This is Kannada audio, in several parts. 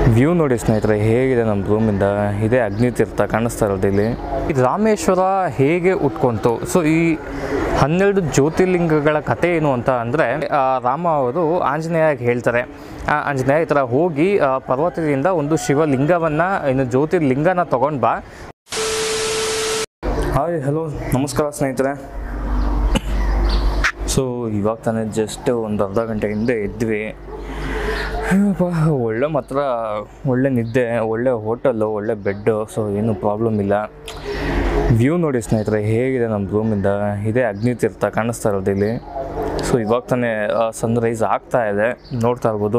ವ್ಯೂ ನೋಡಿ ಸ್ನೇಹಿತರೆ, ಹೇಗಿದೆ ನಮ್ಮ ರೂಮಿಂದ. ಇದೇ ಅಗ್ನಿ ತೀರ್ಥ ಕಾಣಿಸ್ತಾ ಇರೋದು ಇಲ್ಲಿ. ಇದು ರಾಮೇಶ್ವರ ಹೇಗೆ ಉಟ್ಕೊಂತು. ಸೊ ಈ 12 ಜ್ಯೋತಿರ್ಲಿಂಗಗಳ ಕಥೆ ಏನು ಅಂತ ಅಂದರೆ, ರಾಮ ಅವರು ಆಂಜನೇಯಗೆ ಹೇಳ್ತಾರೆ, ಆಂಜನೇಯ ಈ ಥರ ಹೋಗಿ ಪರ್ವತದಿಂದ ಒಂದು ಶಿವಲಿಂಗವನ್ನು, ಇನ್ನು ಜ್ಯೋತಿರ್ಲಿಂಗನ ತೊಗೊಂಡು ಬಾ. ಹಾಯ್, ಹಲೋ, ನಮಸ್ಕಾರ ಸ್ನೇಹಿತರೆ. ಸೊ ಇವಾಗ ತಾನೇ ಜಸ್ಟ್ ಒಂದು ಅರ್ಧ ಗಂಟೆ ಹಿಂದೆ ಇದ್ವಿ. ಒಳ್ಳೆ ಮಾತ್ರ ಒಳ್ಳೆ ನಿದ್ದೆ, ಒಳ್ಳೆ ಹೋಟೆಲ್ಲು, ಒಳ್ಳೆ ಬೆಡ್ಡು. ಸೊ ಏನು ಪ್ರಾಬ್ಲಮ್ ಇಲ್ಲ. ವ್ಯೂ ನೋಡಿ ಸ್ನೇಹಿತರೆ, ಹೇಗಿದೆ ನಮ್ಮ ರೂಮಿಂದ. ಇದೇ ಅಗ್ನಿ ತೀರ್ಥ ಕಾಣಿಸ್ತಾ ಇರೋದು ಇಲ್ಲಿ. ಸೊ ಇವಾಗ ತಾನೇ ಸನ್ರೈಸ್ ಆಗ್ತಾ ಇದೆ, ನೋಡ್ತಾ ಇರ್ಬೋದು.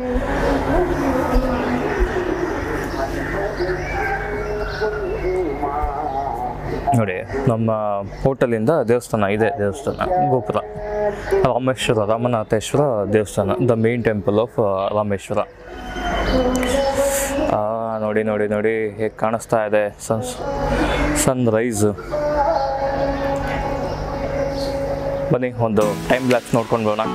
ನೋಡಿ, ನಮ್ಮ ಹೋಟೆಲಿಂದ ದೇವಸ್ಥಾನ ಇದೆ, ದೇವಸ್ಥಾನ ಗೋಪುರ ರಾಮೇಶ್ವರ, ರಾಮನಾಥೇಶ್ವರ ದೇವಸ್ಥಾನ, the main temple of Rameshwara. ನೋಡಿ ನೋಡಿ ನೋಡಿ ಹೇಗೆ ಕಾಣಿಸ್ತಾ ಇದೆ ಸನ್ರೈಸ್. ಬನ್ನಿ ಒಂದು ಟೈಮ್ ಲ್ಯಾಪ್ಸ್ ನೋಡ್ಕೊಂಡು ಬರೋಣ.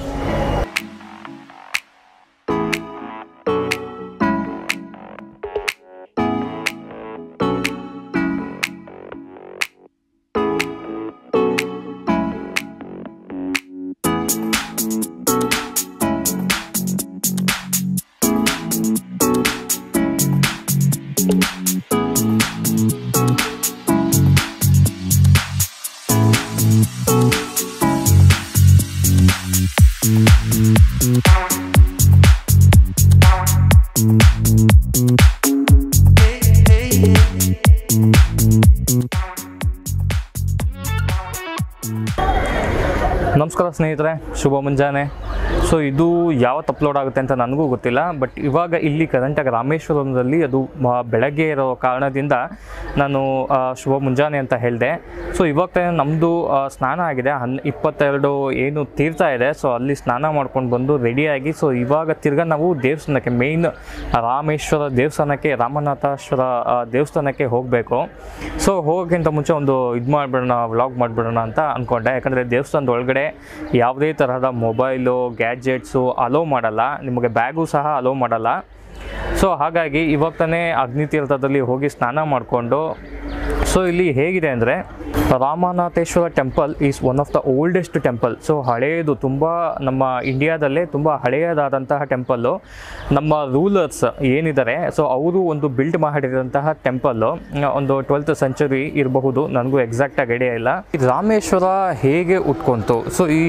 ನಮಸ್ಕಾರ ಸ್ನೇಹಿತರೆ, ಶುಭ ಮುಂಜಾನೆ. ಸೊ ಇದು ಯಾವತ್ತು ಅಪ್ಲೋಡ್ ಆಗುತ್ತೆ ಅಂತ ನನಗೂ ಗೊತ್ತಿಲ್ಲ. ಬಟ್ ಇವಾಗ ಇಲ್ಲಿ ಕರೆಂಟಾಗಿ ರಾಮೇಶ್ವರಂದಲ್ಲಿ ಅದು ಬೆಳಗ್ಗೆ ಇರೋ ಕಾರಣದಿಂದ ನಾನು ಶುಭ ಮುಂಜಾನೆ ಅಂತ ಹೇಳಿದೆ. ಸೊ ಇವಾಗ ತಾನೇ ನಮ್ಮದು ಸ್ನಾನ ಆಗಿದೆ. 22 ಏನು ತೀರ್ಥ ಇದೆ, ಸೊ ಅಲ್ಲಿ ಸ್ನಾನ ಮಾಡ್ಕೊಂಡು ಬಂದು ರೆಡಿಯಾಗಿ, ಸೊ ಇವಾಗ ತಿರ್ಗಾ ನಾವು ದೇವಸ್ಥಾನಕ್ಕೆ, ಮೇಯ್ನ್ ರಾಮೇಶ್ವರ ದೇವಸ್ಥಾನಕ್ಕೆ, ರಾಮನಾಥೇಶ್ವರ ದೇವಸ್ಥಾನಕ್ಕೆ ಹೋಗಬೇಕು. ಸೊ ಹೋಗೋಕ್ಕಿಂತ ಮುಂಚೆ ಒಂದು ಇದು ಮಾಡಿಬಿಡೋಣ, ವ್ಲಾಗ್ ಮಾಡಿಬಿಡೋಣ ಅಂತ ಅಂದ್ಕೊಂಡೆ. ಯಾಕಂದರೆ ದೇವಸ್ಥಾನದ ಒಳಗಡೆ ಯಾವುದೇ ತರಹದ ಮೊಬೈಲು, ಗ್ಯಾಜೆಟ್ಸು ಅಲೋ ಮಾಡಲ್ಲ, ನಿಮಗೆ ಬ್ಯಾಗು ಸಹ ಅಲೋ ಮಾಡಲ್ಲ. ಸೊ ಹಾಗಾಗಿ ಇವಾಗ ತಾನೇ ಅಗ್ನಿ ತೀರ್ಥದಲ್ಲಿ ಹೋಗಿ ಸ್ನಾನ ಮಾಡಿಕೊಂಡು, ಸೊ ಇಲ್ಲಿ ಹೇಗಿದೆ ಅಂದರೆ, Ramanatheshwara temple is one of the oldest temple. So ಹಳೆಯದು, ತುಂಬ ನಮ್ಮ ಇಂಡಿಯಾದಲ್ಲೇ ತುಂಬ ಹಳೆಯದಾದಂತಹ ಟೆಂಪಲ್ಲು. ನಮ್ಮ ರೂಲರ್ಸ್ ಏನಿದ್ದಾರೆ, ಸೊ ಅವರು ಒಂದು ಬಿಲ್ಡ್ ಮಾಡಿರೋಂತಹ ಟೆಂಪಲ್ಲು ಒಂದು 12th century ಇರಬಹುದು, ನನಗೂ ಎಕ್ಸಾಕ್ಟಾಗಿ ಐಡಿಯಾ ಇಲ್ಲ. ರಾಮೇಶ್ವರ ಹೇಗೆ ಉಟ್ಕೊಂತು. ಸೊ ಈ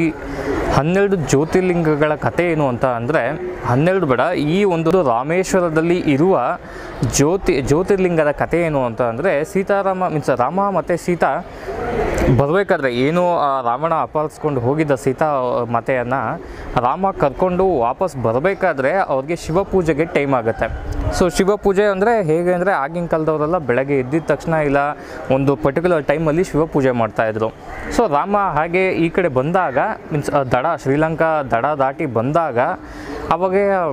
12 ಜ್ಯೋತಿರ್ಲಿಂಗಗಳ ಕಥೆ ಏನು ಅಂತ ಅಂದರೆ, 12 ಬೇಡ, ಈ ಒಂದು ರಾಮೇಶ್ವರದಲ್ಲಿ ಇರುವ ಜ್ಯೋತಿರ್ಲಿಂಗದ ಕಥೆ ಏನು ಅಂತ ಅಂದರೆ, ರಾಮ ಮತ್ತು ಸೀತಾ ಬರಬೇಕಾದ್ರೆ, ಏನು ರಾವಣ ಅಪಹರಿಸ್ಕೊಂಡು ಹೋಗಿದ್ದ ಸೀತಾ ಮಾತೆಯನ್ನು ರಾಮ ಕರ್ಕೊಂಡು ವಾಪಸ್ ಬರಬೇಕಾದ್ರೆ ಅವ್ರಿಗೆ ಶಿವ ಪೂಜೆಗೆ ಟೈಮ್ ಆಗುತ್ತೆ. ಸೊ ಶಿವ ಪೂಜೆ ಅಂದರೆ ಹೇಗೆ ಅಂದರೆ, ಆಗಿನ ಕಾಲದವರೆಲ್ಲ ಬೆಳಗ್ಗೆ ಎದ್ದಿದ ತಕ್ಷಣ ಇಲ್ಲ ಒಂದು ಪರ್ಟಿಕ್ಯುಲರ್ ಟೈಮಲ್ಲಿ ಶಿವ ಪೂಜೆ ಮಾಡ್ತಾಯಿದ್ರು. ಸೊ ರಾಮ ಹಾಗೆ ಈ ಕಡೆ ಬಂದಾಗ, ಶ್ರೀಲಂಕಾ ದಡ ದಾಟಿ ಬಂದಾಗ ಅವಾಗ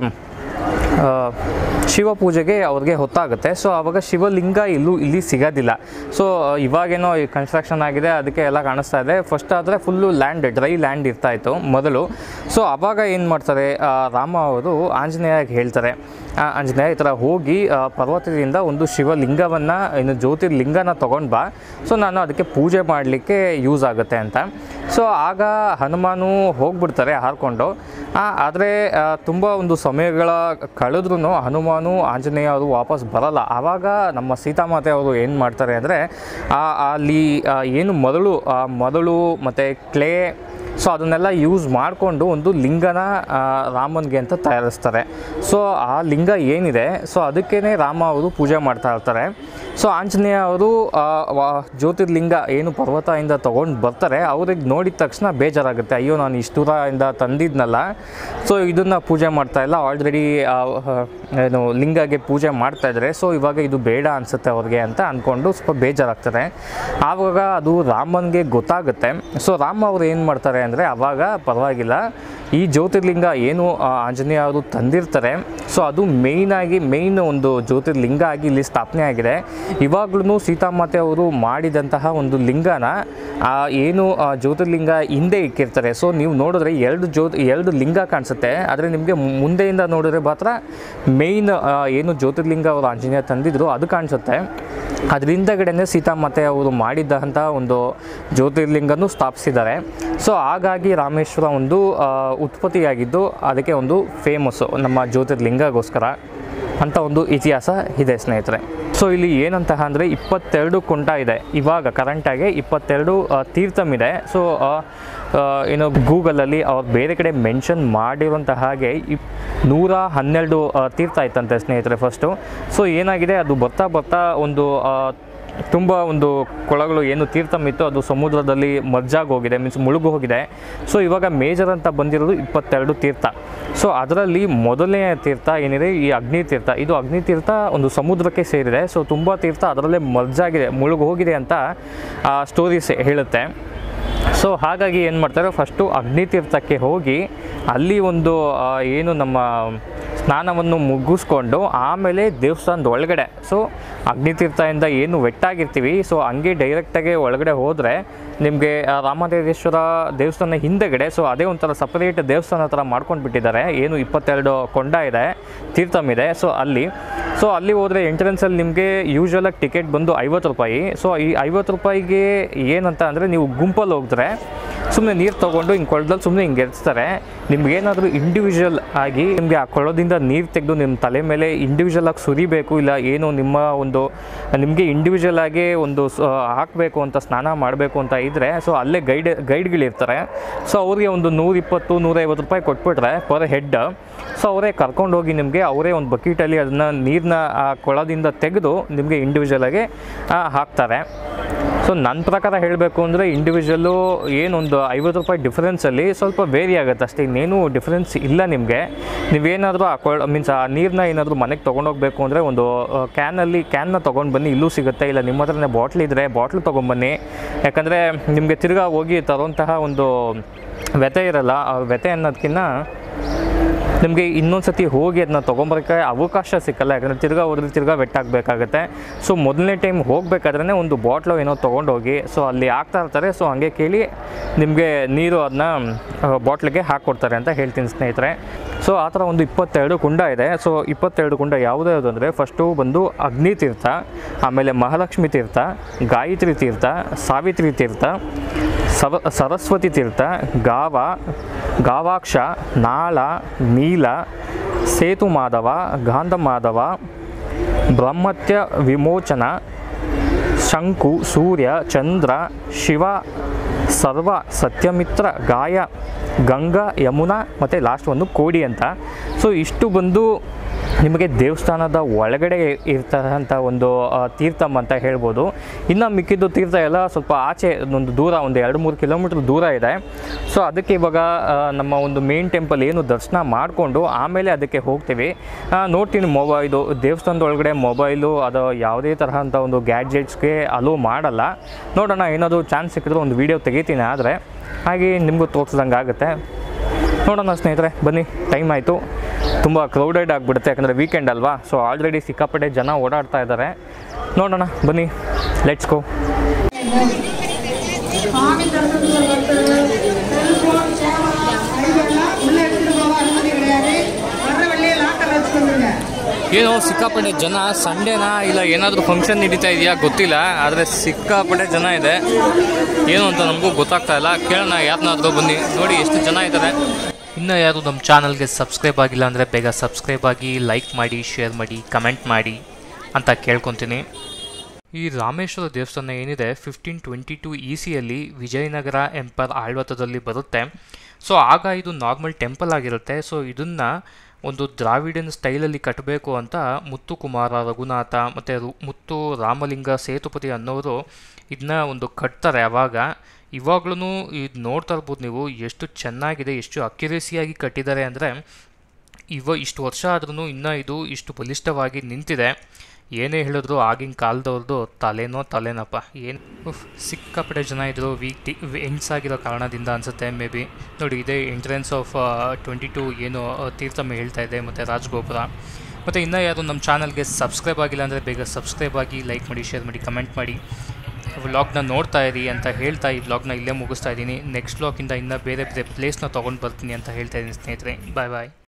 ಶಿವ ಪೂಜೆಗೆ ಅವ್ರಿಗೆ ಹೊತ್ತಾಗುತ್ತೆ. ಸೊ ಆವಾಗ ಶಿವಲಿಂಗ ಇಲ್ಲಿ ಸಿಗೋದಿಲ್ಲ. ಸೊ ಇವಾಗೇನೋ ಈ ಕನ್ಸ್ಟ್ರಕ್ಷನ್ ಆಗಿದೆ, ಅದಕ್ಕೆ ಎಲ್ಲ ಕಾಣಿಸ್ತಾ ಇದೆ. ಫಸ್ಟ್ ಆದರೆ ಫುಲ್ಲು ಡ್ರೈ ಲ್ಯಾಂಡ್ ಇರ್ತಾಯಿತ್ತು ಮೊದಲು. ಸೊ ಆವಾಗ ಏನು ಮಾಡ್ತಾರೆ, ರಾಮ ಅವರು ಆಂಜನೇಯಗೆ ಹೇಳ್ತಾರೆ, ಆಂಜನೇಯ ಈ ಥರ ಹೋಗಿ ಪರ್ವತದಿಂದ ಒಂದು ಶಿವಲಿಂಗವನ್ನು, ಇನ್ನು ಜ್ಯೋತಿರ್ಲಿಂಗನ ತೊಗೊಂಡು ಬಾ. ಸೊ ನಾನು ಅದಕ್ಕೆ ಪೂಜೆ ಮಾಡಲಿಕ್ಕೆ ಯೂಸ್ ಆಗುತ್ತೆ ಅಂತ. ಸೊ ಆಗ ಹನುಮಾನು ಹೋಗ್ಬಿಡ್ತಾರೆ ಹಾರಿಕೊಂಡು. ಆದರೆ ತುಂಬ ಒಂದು ಸಮಯಗಳ ಕಳೆದ್ರೂ ಹನುಮಾನು, ಆಂಜನೇಯ ಅವರು ವಾಪಸ್ ಬರಲ್ಲ. ಆವಾಗ ನಮ್ಮ ಸೀತಾಮಾತೆ ಅವರು ಏನು ಮಾಡ್ತಾರೆ ಅಂದರೆ, ಅಲ್ಲಿ ಏನು ಮೊದಲು ಮತ್ತು ಕ್ಲೇ, ಸೊ ಅದನ್ನೆಲ್ಲ ಯೂಸ್ ಮಾಡಿಕೊಂಡು ಒಂದು ಲಿಂಗನ ರಾಮನಿಗೆ ಅಂತ ತಯಾರಿಸ್ತಾರೆ. ಸೊ ಆ ಲಿಂಗ ಏನಿದೆ, ಸೊ ಅದಕ್ಕೇ ರಾಮ ಅವರು ಪೂಜೆ ಮಾಡ್ತಾ ಇರ್ತಾರೆ. ಸೊ ಆಂಜನೇಯ ಅವರು ಜ್ಯೋತಿರ್ಲಿಂಗ ಏನು ಪರ್ವತದಿಂದ ತೊಗೊಂಡು ಬರ್ತಾರೆ. ಅವ್ರಿಗೆ ನೋಡಿದ ತಕ್ಷಣ ಬೇಜಾರಾಗುತ್ತೆ, ಅಯ್ಯೋ ನಾನು ಇಷ್ಟು ದೂರದಿಂದ ತಂದಿದ್ನಲ್ಲ, ಸೊ ಇದನ್ನು ಪೂಜೆ ಮಾಡ್ತಾಯಿಲ್ಲ, ಆಲ್ರೆಡಿ ಏನು ಲಿಂಗಗೆ ಪೂಜೆ ಮಾಡ್ತಾಯಿದ್ರೆ, ಸೊ ಇವಾಗ ಇದು ಬೇಡ ಅನಿಸುತ್ತೆ ಅವ್ರಿಗೆ ಅಂತ ಅಂದ್ಕೊಂಡು ಸ್ವಲ್ಪ ಬೇಜಾರಾಗ್ತಾರೆ. ಆವಾಗ ಅದು ರಾಮನಿಗೆ ಗೊತ್ತಾಗುತ್ತೆ. ಸೊ ರಾಮ ಅವರು ಏನು ಮಾಡ್ತಾರೆ ಅಂದರೆ, ಆವಾಗ ಪರವಾಗಿಲ್ಲ, ಈ ಜ್ಯೋತಿರ್ಲಿಂಗ ಏನು ಆಂಜನೇಯ ಅವರು ತಂದಿರ್ತಾರೆ, ಸೊ ಅದು ಮೇಯ್ನ್ ಒಂದು ಜ್ಯೋತಿರ್ಲಿಂಗ ಆಗಿ ಇಲ್ಲಿ ಸ್ಥಾಪನೆ ಆಗಿದೆ. ಇವಾಗ್ಲೂ ಸೀತಾಮಾತೆ ಅವರು ಮಾಡಿದಂತಹ ಒಂದು ಲಿಂಗನ ಏನು ಜ್ಯೋತಿರ್ಲಿಂಗ ಹಿಂದೆ ಇಕ್ಕಿರ್ತಾರೆ. ಸೊ ನೀವು ನೋಡಿದ್ರೆ ಎರಡು ಲಿಂಗ ಕಾಣಿಸುತ್ತೆ, ಆದರೆ ನಿಮಗೆ ಮುಂದೆಯಿಂದ ನೋಡಿದ್ರೆ ಮಾತ್ರ ಮೇಯ್ನ್ ಏನು ಜ್ಯೋತಿರ್ಲಿಂಗ ಅವರು ಆಂಜನೇಯ ತಂದಿದ್ರು ಅದು ಕಾಣಿಸುತ್ತೆ. ಅದರಿಂದಗಡೆನೇ ಸೀತಾಮಾತೆ ಅವರು ಮಾಡಿದ್ದಂಥ ಒಂದು ಜ್ಯೋತಿರ್ಲಿಂಗನೂ ಸ್ಥಾಪಿಸಿದ್ದಾರೆ. ಸೊ ಹಾಗಾಗಿ ರಾಮೇಶ್ವರ ಒಂದು ಉತ್ಪತ್ತಿಯಾಗಿದ್ದು ಅದಕ್ಕೆ ಒಂದು ಫೇಮಸ್ಸು ನಮ್ಮ ಜ್ಯೋತಿರ್ಲಿಂಗಗೋಸ್ಕರ ಅಂತ ಒಂದು ಇತಿಹಾಸ ಇದೆ ಸ್ನೇಹಿತರೆ. ಸೊ ಇಲ್ಲಿ ಏನಂತ ಅಂದರೆ 22 ಕುಂಟ ಇದೆ, ಇವಾಗ ಕರೆಂಟಾಗಿ 22 ತೀರ್ಥಮ್ ಇದೆ. ಸೊ ಏನು ಗೂಗಲಲ್ಲಿ ಅವ್ರು ಬೇರೆ ಕಡೆ ಮೆನ್ಷನ್ ಮಾಡಿರುವಂಥ ಹಾಗೆ 112 ತೀರ್ಥ ಆಯ್ತಂತೆ ಸ್ನೇಹಿತರೆ ಫಸ್ಟು. ಸೊ ಏನಾಗಿದೆ, ಅದು ಬರ್ತಾ ಒಂದು ತುಂಬ ಒಂದು ಕೊಳಗಳು ಏನು ತೀರ್ಥಮ್ ಇತ್ತು ಅದು ಸಮುದ್ರದಲ್ಲಿ ಮರ್ಜಾಗಿ ಹೋಗಿದೆ, ಮೀನ್ಸ್ ಮುಳುಗು ಹೋಗಿದೆ. ಸೊ ಇವಾಗ ಮೇಜರ್ ಅಂತ ಬಂದಿರೋದು 22 ತೀರ್ಥ. ಸೊ ಅದರಲ್ಲಿ ಮೊದಲನೇ ತೀರ್ಥ ಏನಿದೆ ಈ ಅಗ್ನಿ ತೀರ್ಥ, ಇದು ಅಗ್ನಿ ತೀರ್ಥ ಒಂದು ಸಮುದ್ರಕ್ಕೆ ಸೇರಿದೆ. ಸೊ ತುಂಬ ತೀರ್ಥ ಅದರಲ್ಲೇ ಮರ್ಜಾಗಿದೆ, ಮುಳುಗು ಹೋಗಿದೆ ಅಂತ ಸ್ಟೋರೀಸ್ ಹೇಳುತ್ತೆ. ಸೊ ಹಾಗಾಗಿ ಏನು ಮಾಡ್ತಾರೆ, ಫಸ್ಟು ಅಗ್ನಿ ತೀರ್ಥಕ್ಕೆ ಹೋಗಿ ಅಲ್ಲಿ ಒಂದು ಏನು ನಮ್ಮ ಸ್ನಾನವನ್ನು ಮುಗಿಸ್ಕೊಂಡು ಆಮೇಲೆ ದೇವಸ್ಥಾನದ ಒಳಗಡೆ, ಸೊ ಅಗ್ನಿತೀರ್ಥದಿಂದ ಏನು ವೆಟ್ಟಾಗಿರ್ತೀವಿ ಸೊ ಹಂಗೆ ಡೈರೆಕ್ಟಾಗಿ ಒಳಗಡೆ ಹೋದರೆ ನಿಮಗೆ ರಾಮದೇವೇಶ್ವರ ದೇವಸ್ಥಾನ ಹಿಂದೆಗಡೆ, ಸೊ ಅದೇ ಒಂಥರ ಸಪ್ರೇಟ್ ದೇವಸ್ಥಾನ ಥರ ಮಾಡ್ಕೊಂಡು ಬಿಟ್ಟಿದ್ದಾರೆ. ಏನು 22 ಕೊಂಡ ಇದೆ, ತೀರ್ಥಮ್ ಇದೆ. ಸೊ ಅಲ್ಲಿ ಹೋದರೆ ಎಂಟ್ರೆನ್ಸಲ್ಲಿ ನಿಮಗೆ ಯೂಶ್ವಲಾಗಿ ಟಿಕೆಟ್ ಬಂದು 50 ರೂಪಾಯಿ. ಸೊ ಈ 50 ರೂಪಾಯಿಗೆ ಏನಂತ ಅಂದರೆ ನೀವು ಗುಂಪಲ್ಲಿ ಹೋಗಿದ್ರೆ ಸುಮ್ಮನೆ ನೀರು ತೊಗೊಂಡು ಹಿಂಗೆ ಕೊಳದಲ್ಲಿ ಸುಮ್ಮನೆ ಹಿಂಗೆ ಎರ್ಸ್ತಾರೆ. ನಿಮ್ಗೇನಾದರೂ ಇಂಡಿವಿಜುವಲ್ ಆಗಿ ನಿಮಗೆ ಆ ಕೊಳದಿಂದ ನೀರು ತೆಗೆದು ನಿಮ್ಮ ತಲೆ ಮೇಲೆ ಇಂಡಿವಿಜುವಲ್ ಆಗಿ ಸುರಿಬೇಕು, ಇಲ್ಲ ಏನು ನಿಮಗೆ ಇಂಡಿವಿಜುವಲ್ ಆಗಿ ಒಂದು ಹಾಕಬೇಕು ಅಂತ ಸ್ನಾನ ಮಾಡಬೇಕು ಅಂತ ಇದ್ದರೆ ಸೊ ಅಲ್ಲೇ ಗೈಡ್ಗಳಿರ್ತಾರೆ. ಸೊ ಅವ್ರಿಗೆ ಒಂದು 120-150 ರೂಪಾಯಿ ಕೊಟ್ಬಿಟ್ರೆ ಪರ್ ಹೆಡ್. ಸೊ ಅವರೇ ಕರ್ಕೊಂಡೋಗಿ ನಿಮಗೆ ಅವರೇ ಒಂದು ಬಕೀಟಲ್ಲಿ ಅದನ್ನು ನೀರನ್ನ ಆ ಕೊಳದಿಂದ ತೆಗೆದು ನಿಮಗೆ ಇಂಡಿವಿಜುವಲಾಗಿ ಹಾಕ್ತಾರೆ. ಸೊ ನನ್ನ ಪ್ರಕಾರ ಹೇಳಬೇಕು ಅಂದರೆ ಇಂಡಿವಿಜುವಲ್ಲು ಏನೊಂದು 50 ರೂಪಾಯಿ ಡಿಫ್ರೆನ್ಸಲ್ಲಿ ಸ್ವಲ್ಪ ವೇರಿ ಆಗುತ್ತೆ ಅಷ್ಟೇ, ಇನ್ನೇನು ಡಿಫ್ರೆನ್ಸ್ ಇಲ್ಲ ನಿಮಗೆ. ನೀವೇನಾದರೂ ಆ ನೀರನ್ನ ಏನಾದರೂ ಮನೆಗೆ ತೊಗೊಂಡೋಗ್ಬೇಕು ಅಂದರೆ ಒಂದು ಕ್ಯಾನ್ನ ತೊಗೊಂಡು ಬನ್ನಿ, ಇಲ್ಲೂ ಸಿಗುತ್ತೆ. ಇಲ್ಲ ನಿಮ್ಮ ಹತ್ರನೇ ಬಾಟ್ಲ್ ಇದ್ದರೆ ಬಾಟ್ಲು ತೊಗೊಂಬನ್ನಿ, ಯಾಕಂದರೆ ನಿಮಗೆ ತಿರ್ಗಾ ಹೋಗಿ ತರುವಂತಹ ಒಂದು ವ್ಯತೆ ಇರಲ್ಲ. ಆ ವ್ಯತೆ ಅನ್ನೋದಕ್ಕಿಂತ ನಿಮಗೆ ಇನ್ನೊಂದು ಸತಿ ಹೋಗಿ ಅದನ್ನ ತೊಗೊಂಬರೋಕ್ಕೆ ಅವಕಾಶ ಸಿಕ್ಕಲ್ಲ, ಯಾಕಂದರೆ ತಿರ್ಗಾ ವೆಟ್ಟಾಗಬೇಕಾಗತ್ತೆ. ಸೊ ಮೊದಲನೇ ಟೈಮ್ ಹೋಗಬೇಕಾದ್ರೆ ಒಂದು ಬಾಟ್ಲು ಏನೋ ತೊಗೊಂಡೋಗಿ ಸೊ ಅಲ್ಲಿ ಹಾಕ್ತಾ ಇರ್ತಾರೆ. ಸೊ ಹಾಗೆ ಕೇಳಿ ನಿಮಗೆ ನೀರು ಅದನ್ನ ಬಾಟ್ಲಿಗೆ ಹಾಕ್ಕೊಡ್ತಾರೆ ಅಂತ ಹೇಳ್ತೀನಿ ಸ್ನೇಹಿತರೆ. ಸೊ ಆ ಥರ ಒಂದು 22 ಕುಂಡ ಇದೆ. ಸೊ 22 ಕುಂಡ ಯಾವುದ್ಯಾವುದು ಅಂದರೆ ಫಸ್ಟು ಬಂದು ಅಗ್ನಿ ತೀರ್ಥ, ಆಮೇಲೆ ಮಹಾಲಕ್ಷ್ಮಿ ತೀರ್ಥ, ಗಾಯತ್ರಿ ತೀರ್ಥ, ಸಾವಿತ್ರಿ ತೀರ್ಥ, ಸರಸ್ವತಿ ತೀರ್ಥ, ಗಾವಾಕ್ಷ, ನಾಳ, ನೀಲ, ಸೇತು ಮಾಧವ, ಗಾಂಧ ಮಾಧವ, ಬ್ರಹ್ಮತ್ಯ ವಿಮೋಚನ, ಶಂಕು, ಸೂರ್ಯ, ಚಂದ್ರ, ಶಿವ, ಸರ್ವ, ಸತ್ಯಮಿತ್ರ, ಗಾಯ, ಗಂಗಾ, ಯಮುನಾ ಮತ್ತು ಲಾಸ್ಟ್ ಒಂದು ಕೋಡಿ ಅಂತ. ಸೊ ಇಷ್ಟು ಬಂದು ನಿಮಗೆ ದೇವಸ್ಥಾನದ ಒಳಗಡೆ ಇರ್ತಕ್ಕಂಥ ಒಂದು ತೀರ್ಥಮ್ ಅಂತ ಹೇಳ್ಬೋದು. ಇನ್ನು ಮಿಕ್ಕಿದ್ದು ತೀರ್ಥ ಎಲ್ಲ ಸ್ವಲ್ಪ ಆಚೆ ಒಂದು ದೂರ, ಒಂದು 2-3 ಕಿಲೋಮೀಟ್ರ್ ದೂರ ಇದೆ. ಸೊ ಅದಕ್ಕೆ ಇವಾಗ ನಮ್ಮ ಒಂದು ಮೇನ್ ಟೆಂಪಲ್ ಏನು ದರ್ಶನ ಮಾಡಿಕೊಂಡು ಆಮೇಲೆ ಅದಕ್ಕೆ ಹೋಗ್ತೀವಿ. ನೋಡ್ತೀನಿ ಇದು ದೇವಸ್ಥಾನದ ಒಳಗಡೆ ಮೊಬೈಲು ಅದು ಯಾವುದೇ ತರಹ ಅಂತ ಒಂದು ಗ್ಯಾಡ್ಜೆಟ್ಸ್ಗೆ ಅಲೋ ಮಾಡಲ್ಲ. ನೋಡೋಣ, ಏನಾದರೂ ಚಾನ್ಸ್ ಸಿಕ್ಕಿದ್ರೆ ಒಂದು ವೀಡಿಯೋ ತೆಗಿತೀನಿ, ಆದರೆ ಹಾಗೆ ನಿಮಗೂ ತೋರಿಸ್ದಂಗೆ ಆಗುತ್ತೆ. ನೋಡೋಣ ಸ್ನೇಹಿತರೆ, ಬನ್ನಿ. ಟೈಮ್ ಆಯಿತು, ತುಂಬ ಕ್ರೌಡೆಡ್ ಆಗಿಬಿಡುತ್ತೆ ಯಾಕಂದರೆ ವೀಕೆಂಡ್ ಅಲ್ವಾ. ಸೊ ಆಲ್ರೆಡಿ ಸಿಕ್ಕಾಪಟ್ಟೆ ಜನ ಓಡಾಡ್ತಾ ಇದ್ದಾರೆ. ನೋಡೋಣ ಬನ್ನಿ, ಲೆಟ್ಸ್ ಗೋ. ಏನೋ ಸಿಕ್ಕಾಪಟ್ಟೆ ಜನ, ಸಂಡೇನಾ ಇಲ್ಲ ಏನಾದರೂ ಫಂಕ್ಷನ್ ನಡೀತಾ ಇದೆಯಾ ಗೊತ್ತಿಲ್ಲ, ಆದರೆ ಸಿಕ್ಕಾಪಟ್ಟೆ ಜನ ಇದೆ. ಏನು ಅಂತ ನಮಗೂ ಗೊತ್ತಾಗ್ತಾ ಇಲ್ಲ. ಕೇಳೋಣ ಯಾರನ್ನಾದರೂ ಬನ್ನಿ, ನೋಡಿ ಎಷ್ಟು ಜನ ಇದ್ದಾರೆ. ಇನ್ನು ಯಾರು ನಮ್ಮ ಚಾನಲ್ಗೆ ಸಬ್ಸ್ಕ್ರೈಬ್ ಆಗಿಲ್ಲ ಅಂದರೆ ಬೇಗ ಸಬ್ಸ್ಕ್ರೈಬ್ ಆಗಿ, ಲೈಕ್ ಮಾಡಿ, ಶೇರ್ ಮಾಡಿ, ಕಮೆಂಟ್ ಮಾಡಿ ಅಂತ ಕೇಳ್ಕೊತೀನಿ. ಈ ರಾಮೇಶ್ವರ ದೇವಸ್ಥಾನ ಏನಿದೆ 1522 ECಯಲ್ಲಿ ವಿಜಯನಗರ ಎಂಪೈರ್ ಆಳ್ವತದಲ್ಲಿ ಬರುತ್ತೆ. ಸೊ ಆಗ ಇದು ನಾರ್ಮಲ್ ಟೆಂಪಲ್ ಆಗಿರುತ್ತೆ. ಸೊ ಇದನ್ನು ಒಂದು ದ್ರಾವಿಡಿಯನ್ ಸ್ಟೈಲಲ್ಲಿ ಕಟ್ಟಬೇಕು ಅಂತ ಮುತ್ತು, ಕುಮಾರ, ರಘುನಾಥ ಮತ್ತು ಮುತ್ತು, ರಾಮಲಿಂಗ, ಸೇತುಪತಿ ಅನ್ನೋರು ಇದನ್ನ ಒಂದು ಕಟ್ತಾರೆ. ಇವಾಗ್ಲೂ ಇದು ನೋಡ್ತಾ ಇರ್ಬೋದು ನೀವು, ಎಷ್ಟು ಚೆನ್ನಾಗಿದೆ, ಎಷ್ಟು ಅಕ್ಯುರೇಸಿಯಾಗಿ ಕಟ್ಟಿದ್ದಾರೆ ಅಂದರೆ ಇಷ್ಟು ವರ್ಷ ಆದ್ರೂ ಇನ್ನೂ ಇದು ಇಷ್ಟು ಬಲಿಷ್ಠವಾಗಿ ನಿಂತಿದೆ. ಏನೇ ಹೇಳಿದ್ರು ಆಗಿನ ಕಾಲದವ್ರದ್ದು ತಲೆನಪ್ಪ. ಏನು ಸಿಕ್ಕಾಪಟ್ಟೆ ಜನ ಇದ್ದರು. ಎಂಡ್ಸ್ ಆಗಿರೋ ಕಾರಣದಿಂದ ಅನಿಸುತ್ತೆ ಮೇ ಬಿ. ನೋಡಿ, ಇದೇ ಎಂಟ್ರೆನ್ಸ್ ಆಫ್ 22 ಏನು ತೀರ್ಥಮ್ ಹೇಳ್ತಾ ಇದೆ, ಮತ್ತು ರಾಜಗೋಪುರ. ಮತ್ತು ಇನ್ನೂ ಯಾರು ನಮ್ಮ ಚಾನಲ್ಗೆ ಸಬ್ಸ್ಕ್ರೈಬ್ ಆಗಿಲ್ಲ ಅಂದರೆ ಬೇಗ ಸಬ್ಸ್ಕ್ರೈಬ್ ಆಗಿ, ಲೈಕ್ ಮಾಡಿ, ಶೇರ್ ಮಾಡಿ, ಕಮೆಂಟ್ ಮಾಡಿ. ವ್ಲಾಗ್ನ ನೋಡ್ತಾ ಇರಿ ಅಂತ ಹೇಳ್ತಾ ಈ ವ್ಲಾಗ್ನ ಇಲ್ಲೇ ಮುಗಿಸ್ತಾ ಇದ್ದೀನಿ. ನೆಕ್ಸ್ಟ್ ವ್ಲಾಗಿಂದ ಇನ್ನೂ ಬೇರೆ ಬೇರೆ ಪ್ಲೇಸ್ನ ತೊಗೊಂಡು ಬರ್ತೀನಿ ಅಂತ ಹೇಳ್ತಾ ಇದ್ದೀನಿ ಸ್ನೇಹಿತರೆ. ಬಾಯ್ ಬಾಯ್.